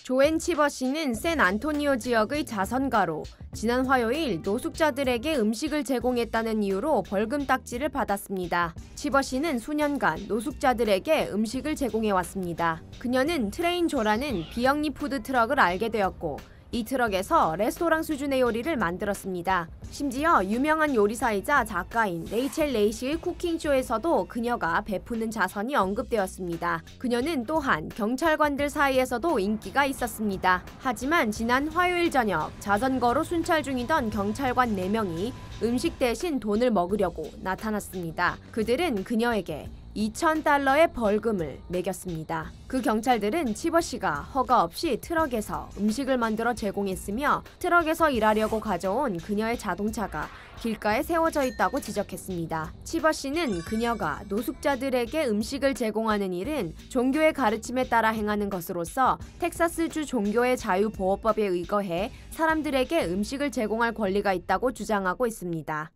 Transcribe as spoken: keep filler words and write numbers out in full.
조앤 치버 씨는 샌안토니오 지역의 자선가로 지난 화요일 노숙자들에게 음식을 제공했다는 이유로 벌금 딱지를 받았습니다. 치버 씨는 수년간 노숙자들에게 음식을 제공해왔습니다. 그녀는 트레인조라는 비영리 푸드 트럭을 알게 되었고 이 트럭에서 레스토랑 수준의 요리를 만들었습니다. 심지어 유명한 요리사이자 작가인 레이첼 레이시의 쿠킹쇼에서도 그녀가 베푸는 자선이 언급되었습니다. 그녀는 또한 경찰관들 사이에서도 인기가 있었습니다. 하지만 지난 화요일 저녁 자전거로 순찰 중이던 경찰관 네 명이 음식 대신 돈을 먹으려고 나타났습니다. 그들은 그녀에게 이천 달러의 벌금을 매겼습니다. 그 경찰들은 치버 씨가 허가 없이 트럭에서 음식을 만들어 제공했으며 트럭에서 일하려고 가져온 그녀의 자동차가 길가에 세워져 있다고 지적했습니다. 치버 씨는 그녀가 노숙자들에게 음식을 제공하는 일은 종교의 가르침에 따라 행하는 것으로서 텍사스주 종교의 자유보호법에 의거해 사람들에게 음식을 제공할 권리가 있다고 주장하고 있습니다.